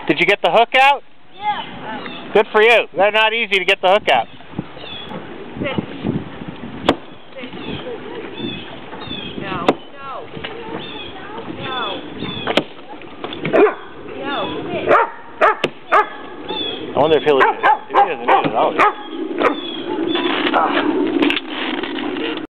Did you get the hook out? Yeah. Good for you. They're not easy to get the hook out. Sit. Sit. No. No. No. No. Sit. I wonder if he doesn't need it.